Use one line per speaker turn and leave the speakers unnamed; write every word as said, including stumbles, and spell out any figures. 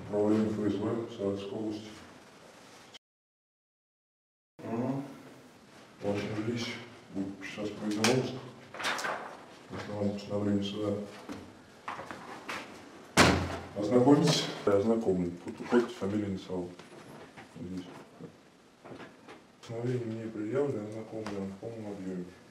Управление ФСБ Саратовской области. Угу. Очень будет сейчас проведен обыск на основании постановления суда. Ознакомьтесь. Я ознакомлен. Тут уходит фамилия инициал. Здесь. Постановление мне предъявлено, ознакомлен в полном объеме.